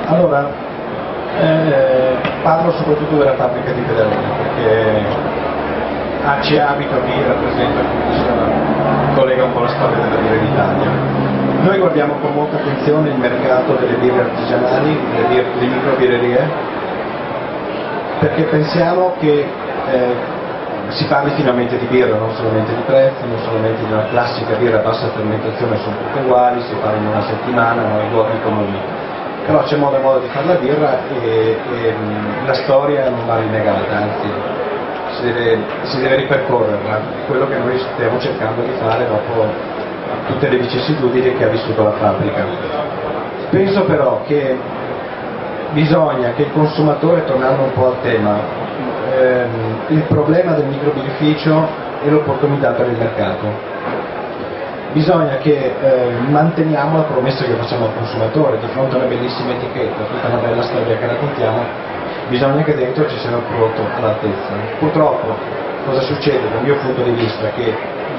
Allora, parlo soprattutto della fabbrica di Pedalone, perché ci abito lì, rappresenta, come diceva, collega un po' la storia della birra in Italia. Noi guardiamo con molta attenzione il mercato delle birre artigianali, le microbirrerie, perché pensiamo che si parli finalmente di birra, non solamente di prezzi, non solamente di una classica birra a bassa fermentazione, sono tutte uguali, si parla in una settimana, non hai luoghi comuni. Però c'è modo e modo di fare la birra e la storia non va rinnegata, anzi si deve ripercorrerla, quello che noi stiamo cercando di fare dopo tutte le vicissitudini che ha vissuto la fabbrica. Penso però che bisogna che il consumatore, tornando un po' al tema, il problema del microbirrificio è l'opportunità per il mercato. Bisogna che manteniamo la promessa che facciamo al consumatore di fronte a una bellissima etichetta, tutta una bella storia che raccontiamo, bisogna che dentro ci sia un prodotto all'altezza. Purtroppo cosa succede dal mio punto di vista? Che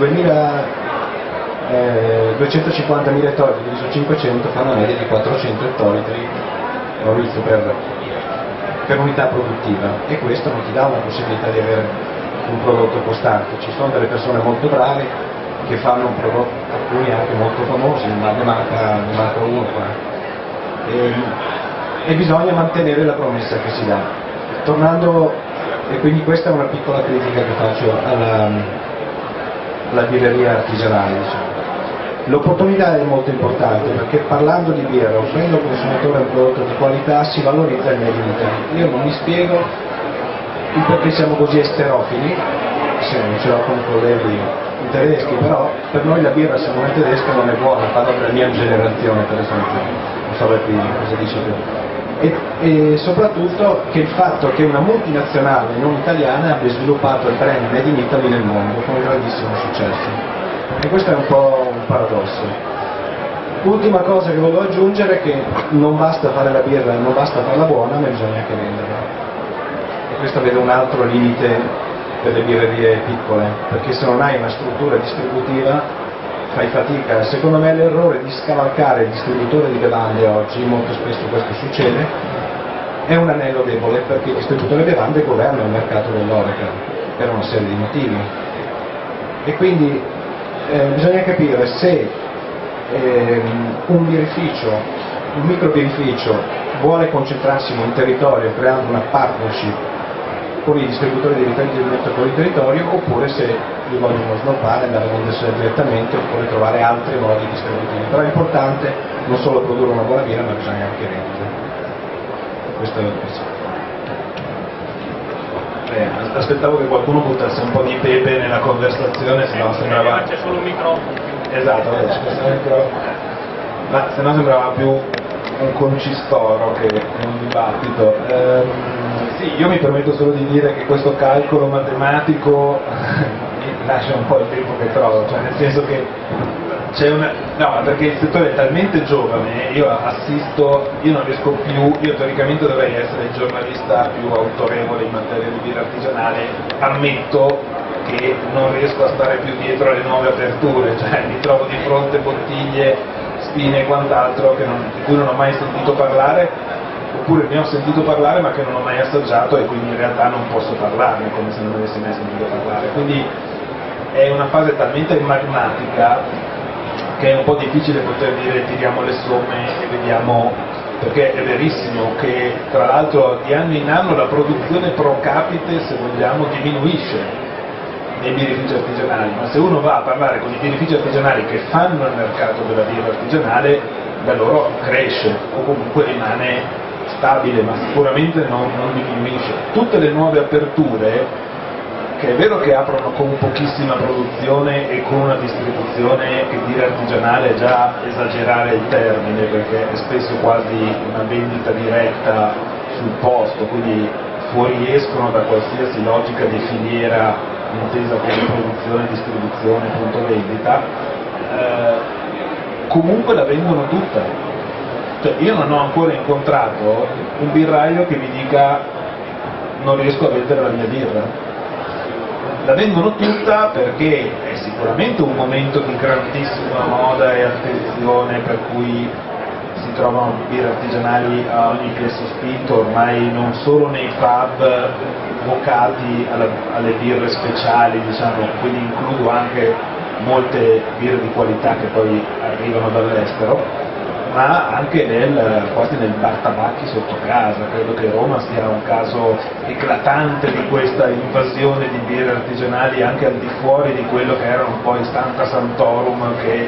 250.000 ettolitri su 500 fanno una media di 400 ettolitri per unità produttiva, e questo non ti dà una possibilità di avere un prodotto costante. Ci sono delle persone molto brave che fanno un prodotto, alcuni anche molto famosi, ma ne manca uno qua. E bisogna mantenere la promessa che si dà. Tornando, e quindi questa è una piccola critica che faccio alla birreria artigianale, diciamo. L'opportunità è molto importante, perché parlando di birra, offrendo al consumatore un prodotto di qualità, si valorizza il made in Italy. Io non mi spiego il perché siamo così esterofili, se non ce l'ho con i colleghi tedeschi, però per noi la birra, se non è tedesca, non è buona. Parlo della mia generazione, per esempio, non so prima cosa dice più. E soprattutto che il fatto che una multinazionale non italiana abbia sviluppato il brand Made in Italy nel mondo con un grandissimo successo. E questo è un po' un paradosso. Ultima cosa che volevo aggiungere è che non basta fare la birra, non basta farla buona, ma bisogna anche venderla. E questo vede un altro limite per le birrerie piccole, perché se non hai una struttura distributiva fai fatica. Secondo me l'errore di scavalcare il distributore di bevande oggi, molto spesso questo succede, è un anello debole, perché il distributore di bevande governa il mercato dell'oreca per una serie di motivi. E quindi bisogna capire se un microbirrificio vuole concentrarsi in un territorio creando una partnership con i distributori di riferimento con il territorio, oppure se li vogliono snobbare, andare a vendersela direttamente, oppure trovare altri modi distributivi. Però è importante non solo produrre una buona birra, ma bisogna anche vendere. Questo è il principio. Aspettavo che qualcuno buttasse un po' di pepe nella conversazione, se no sembrava... C'è solo un microfono. Esatto, ma se no sembrava più un concistoro che un dibattito. Sì, io mi permetto solo di dire che questo calcolo matematico mi lascia un po' il tempo che trovo, cioè nel senso che c'è una... No, perché il settore è talmente giovane, io non riesco più, io teoricamente dovrei essere il giornalista più autorevole in materia di birra artigianale, ammetto che non riesco a stare più dietro alle nuove aperture, cioè mi trovo di fronte bottiglie, spine e quant'altro di cui non ho mai sentito parlare, oppure ne ho sentito parlare ma che non ho mai assaggiato, e quindi in realtà non posso parlarne come se non avessi mai sentito parlare. Quindi è una fase talmente magmatica che è un po' difficile poter dire tiriamo le somme e vediamo, perché è verissimo che tra l'altro di anno in anno la produzione pro capite, se vogliamo, diminuisce nei birrifici artigianali, ma se uno va a parlare con i birrifici artigianali che fanno il mercato della birra artigianale, da loro cresce o comunque rimane stabile, ma sicuramente non diminuisce. Tutte le nuove aperture, che è vero che aprono con pochissima produzione e con una distribuzione che dire artigianale è già esagerare il termine, perché è spesso quasi una vendita diretta sul posto, quindi fuoriescono da qualsiasi logica di filiera intesa come produzione, distribuzione, punto vendita, comunque la vendono tutta. Cioè, io non ho ancora incontrato un birraio che mi dica non riesco a vendere la mia birra. La vendono tutta perché è sicuramente un momento di grandissima moda e attenzione, per cui si si trovano birre artigianali a ogni piè sospinto, ormai non solo nei pub vocati alle birre speciali, diciamo, quindi includo anche molte birre di qualità che poi arrivano dall'estero, ma anche quasi nel bar tabacchi sotto casa. Credo che Roma sia un caso eclatante di questa invasione di birre artigianali anche al di fuori di quello che erano un po' i Santa Santorum, che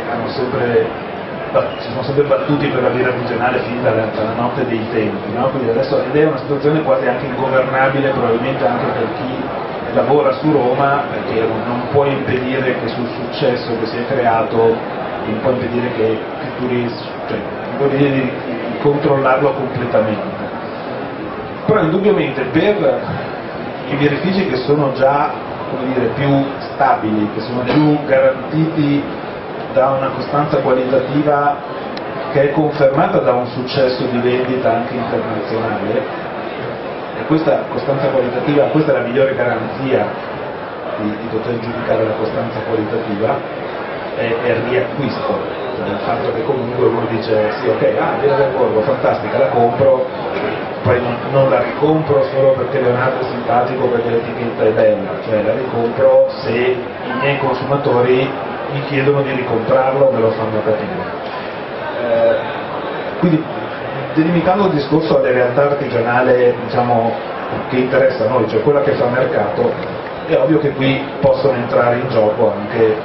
si sono sempre battuti per la birra artigianale fin dalla notte dei tempi, no? Quindi adesso ed è una situazione quasi anche ingovernabile, probabilmente anche per chi lavora su Roma, perché non può impedire che sul successo che si è creato, non può impedire che tu riesci, cioè, non può impedire di controllarlo completamente. Però indubbiamente per i birrifici che sono già, come dire, più stabili, che sono più garantiti da una costanza qualitativa che è confermata da un successo di vendita anche internazionale, e questa costanza qualitativa, questa è la migliore garanzia di poter giudicare la costanza qualitativa, è il riacquisto, cioè il fatto che comunque uno dice sì, ok, Birra del Borgo, fantastica, la compro, poi non la ricompro solo perché Leonardo è simpatico, perché l'etichetta è bella, cioè la ricompro se i miei consumatori mi chiedono di ricomprarlo, me lo fanno capire. Quindi delimitando il discorso alle realtà artigianali, diciamo, che interessa a noi, cioè quella che fa mercato, è ovvio che qui possono entrare in gioco anche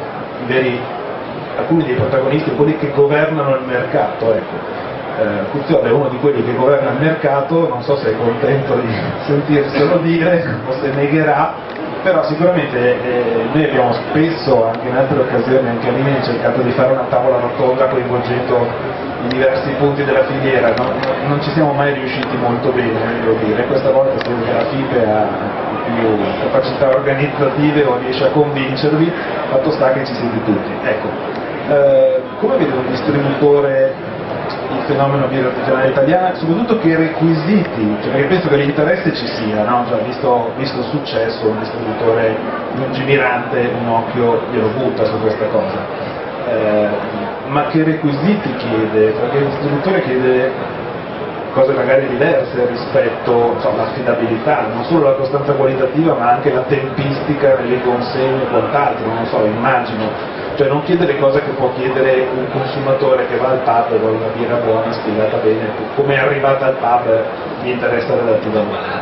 alcuni dei protagonisti, quelli che governano il mercato, ecco. Cuzziola è uno di quelli che governa il mercato, non so se è contento di sentirselo dire o se negherà, però sicuramente noi abbiamo spesso, anche in altre occasioni, anche a Rimini, cercato di fare una tavola rotonda coinvolgendo i diversi punti della filiera, non ci siamo mai riusciti molto bene, devo dire. Questa volta se la FIPE ha più capacità organizzative o riesce a convincervi, fatto sta che ci siete tutti. Ecco, come vede un distributore il fenomeno birra artigianale italiana, soprattutto che requisiti, cioè, perché penso che l'interesse ci sia, no? Cioè, visto il successo, un distributore lungimirante un occhio glielo butta su questa cosa, ma che requisiti chiede? Perché il distributore chiede cose magari diverse rispetto all'affidabilità, non solo la costanza qualitativa ma anche la tempistica nelle consegne e quant'altro, non so, immagino. Cioè non chiede le cose che può chiedere un consumatore che va al pub e vuole una birra buona, spiegata bene, come è arrivata al pub gli interessa relativamente.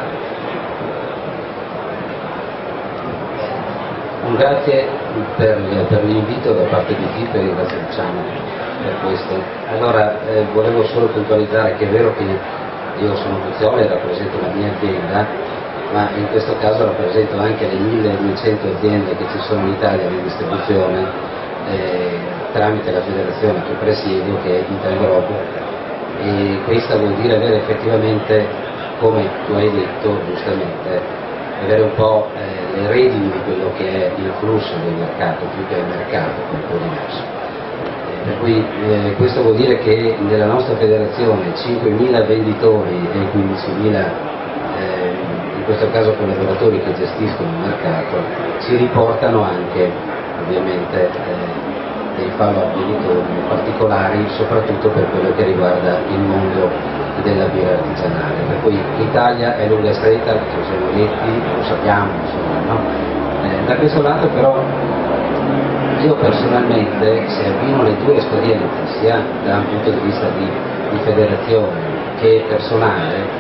Grazie per l'invito da parte di FIPE, ringrazio Luciano per questo. Allora volevo solo puntualizzare che è vero che io sono Cuzziola e rappresento la mia azienda, ma in questo caso rappresento anche le 1200 aziende che ci sono in Italia di distribuzione, tramite la federazione che presiedo, che è Italgroup, e questa vuol dire avere effettivamente, come tu hai detto giustamente, avere un po' le redini di quello che è il flusso del mercato, più che il mercato, che è un po' diverso. Per cui questo vuol dire che nella nostra federazione 5.000 venditori e 15.000 in questo caso collaboratori che gestiscono il mercato si riportano anche ovviamente dei follow venditori particolari, soprattutto per quello che riguarda il mondo della birra artigianale. Per cui l'Italia è lunga e stretta, ci siamo detti, lo sappiamo, insomma, no? Da questo lato però io personalmente, se abbino le due esperienze, sia da un punto di vista di federazione che personale,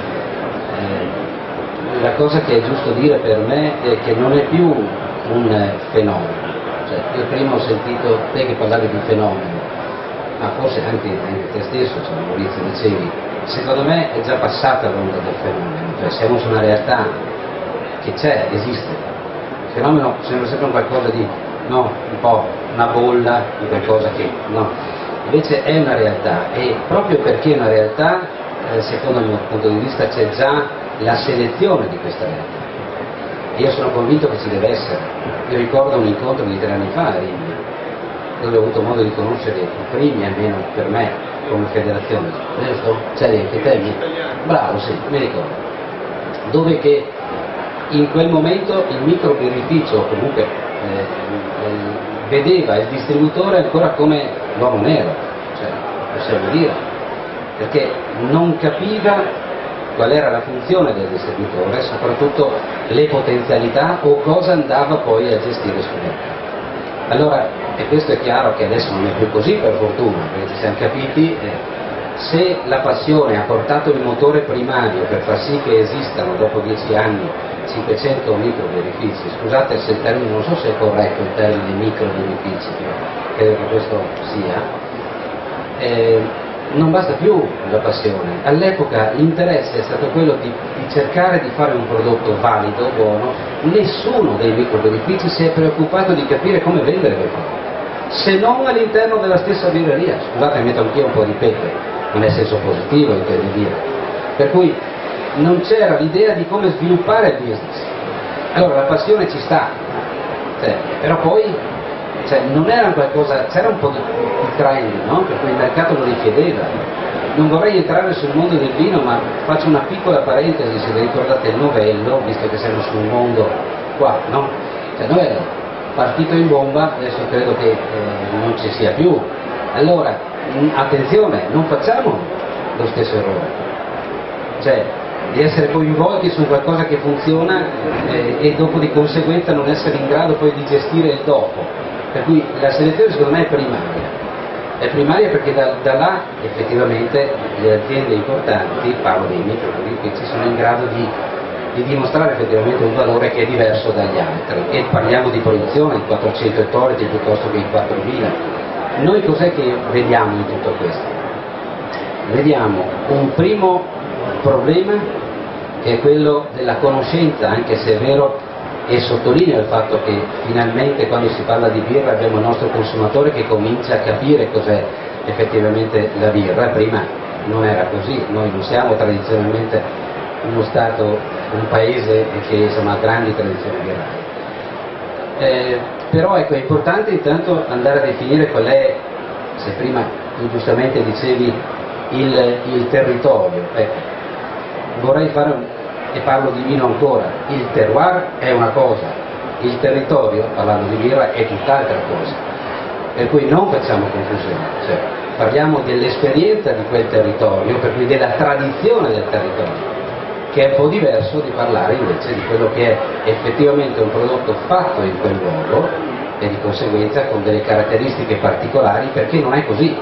la cosa che è giusto dire per me è che non è più un fenomeno. Cioè, io prima ho sentito te che parlavi di fenomeno, ma forse anche te stesso, cioè, Maurizio, dicevi, secondo me è già passata l'onda del fenomeno, cioè siamo su una realtà che c'è, esiste. Il fenomeno sembra sempre un qualcosa di, no, un po' una bolla, di qualcosa che, no. Invece è una realtà, e proprio perché è una realtà, secondo il mio punto di vista, c'è già la selezione di questa realtà. Io sono convinto che ci deve essere. Io ricordo un incontro di 3 anni fa a Rimini, dove ho avuto modo di conoscere i primi, almeno per me, come federazione. Giusto? C'eri anche te? Bravo, sì, mi ricordo. Dove che in quel momento il micro birrificio comunque vedeva il distributore ancora come l'uomo nero, cioè, possiamo dire. perché non capiva qual era la funzione del distributore, soprattutto le potenzialità o cosa andava poi a gestire sul mercato. Allora, e questo è chiaro che adesso non è più così per fortuna, perché ci siamo capiti, se la passione ha portato il motore primario per far sì che esistano dopo 10 anni 500 microverifici, scusate se il termine, non so se è corretto il termine microverifici, credo che questo sia, non basta più la passione. All'epoca l'interesse è stato quello di cercare di fare un prodotto valido, buono. Nessuno dei microverifici si è preoccupato di capire come vendere quel prodotto, se non all'interno della stessa birreria. Scusate, metto anch'io un po' di pepe, non è senso positivo intendo dire. Per cui non c'era l'idea di come sviluppare il business. Allora la passione ci sta, però poi non era qualcosa, c'era un po' di trend, no? Per cui il mercato lo richiedeva. Non vorrei entrare sul mondo del vino, ma faccio una piccola parentesi, se vi ricordate il Novello, visto che siamo sul mondo qua, no? Novello, partito in bomba, adesso credo che non ci sia più. Allora, attenzione, non facciamo lo stesso errore, di essere coinvolti su qualcosa che funziona e dopo di conseguenza non essere in grado poi di gestire il dopo. Per cui la selezione secondo me è primaria perché da là effettivamente le aziende importanti, parlo dei microverifici, sono in grado di dimostrare effettivamente un valore che è diverso dagli altri, e parliamo di produzione di 400 ettolitri piuttosto che di 4.000. Noi cos'è che vediamo in tutto questo? Vediamo un primo problema che è quello della conoscenza, anche se è vero, e sottolineo il fatto che finalmente quando si parla di birra abbiamo il nostro consumatore che comincia a capire cos'è effettivamente la birra. Prima non era così, noi non siamo tradizionalmente uno Stato, un paese che ha grandi tradizioni birrarie. Però ecco, è importante intanto andare a definire qual è, se prima tu giustamente dicevi il territorio, vorrei fare e parlo di vino ancora, il terroir è una cosa, il territorio, parlando di birra, è tutt'altra cosa, per cui non facciamo confusione, parliamo dell'esperienza di quel territorio, per cui della tradizione del territorio, che è un po' diverso di parlare invece di quello che è effettivamente un prodotto fatto in quel luogo e di conseguenza con delle caratteristiche particolari, perché non è così,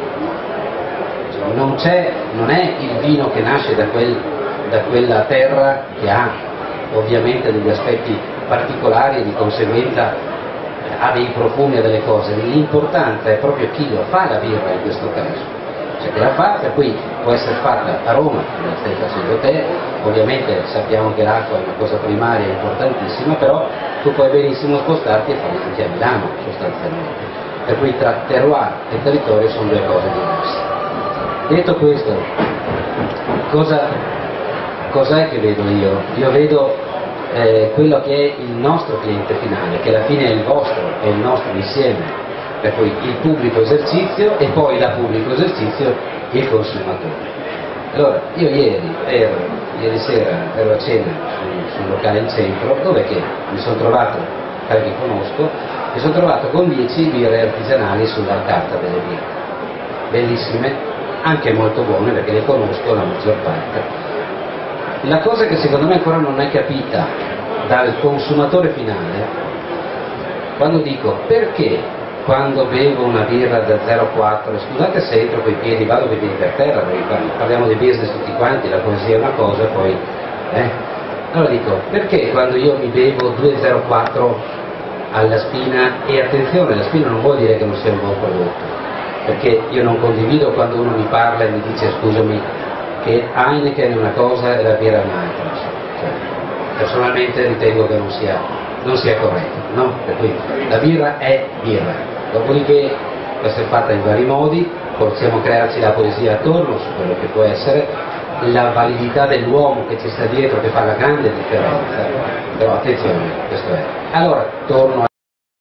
non è il vino che nasce da quella terra che ha ovviamente degli aspetti particolari e di conseguenza ha dei profumi e delle cose. L'importanza è proprio chi lo fa la birra in questo caso, che la fa, per cui può essere fatta a Roma, come stai facendo te, ovviamente sappiamo che l'acqua è una cosa primaria importantissima, però tu puoi benissimo spostarti e farlo anche a Milano sostanzialmente, per cui tra terroir e territorio sono due cose diverse. Detto questo, cos'è che vedo io? Io vedo quello che è il nostro cliente finale, che alla fine è il vostro, è il nostro insieme, per cui il pubblico esercizio e poi da pubblico esercizio il consumatore. Allora, io ieri sera ero a cena sul locale in centro, dove che mi sono trovato, che conosco, mi sono trovato con 10 birre artigianali sulla carta delle birre, bellissime, anche molto buone perché le conosco la maggior parte. La cosa che secondo me ancora non è capita dal consumatore finale, quando dico perché quando bevo una birra da 0,4, scusate se entro coi piedi, vado coi piedi per terra, perché parliamo di business tutti quanti, la poesia è una cosa, poi allora dico, perché quando io mi bevo 2,04 alla Spina, e attenzione, la Spina non vuol dire che non sia un buon prodotto, perché io non condivido quando uno mi parla e mi dice scusami che Heineken è una cosa e la birra è un'altra, personalmente ritengo che non sia corretto, no? Per cui la birra è birra, dopodiché questa è fatta in vari modi, possiamo crearci la poesia attorno su quello che può essere la validità dell'uomo che ci sta dietro, che fa la grande differenza, però attenzione, questo è. Allora torno